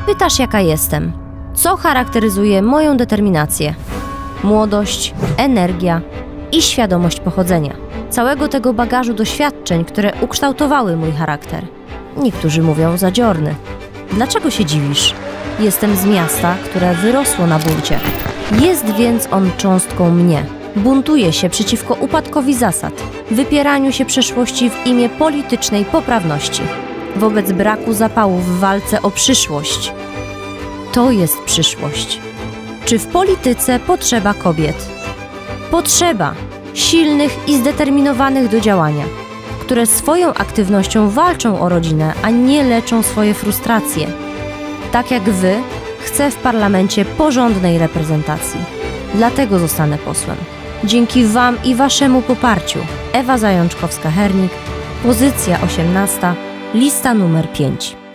Pytasz, jaka jestem? Co charakteryzuje moją determinację? Młodość, energia i świadomość pochodzenia. Całego tego bagażu doświadczeń, które ukształtowały mój charakter. Niektórzy mówią zadziorny. Dlaczego się dziwisz? Jestem z miasta, które wyrosło na buncie. Jest więc on cząstką mnie. Buntuje się przeciwko upadkowi zasad, wypieraniu się przeszłości w imię politycznej poprawności, wobec braku zapału w walce o przyszłość. To jest przyszłość. Czy w polityce potrzeba kobiet? Potrzeba silnych i zdeterminowanych do działania, które swoją aktywnością walczą o rodzinę, a nie leczą swoje frustracje. Tak jak wy, chcę w parlamencie porządnej reprezentacji. Dlatego zostanę posłem. Dzięki wam i waszemu poparciu. Ewa Zajączkowska-Hernik, pozycja 18, lista numer 5.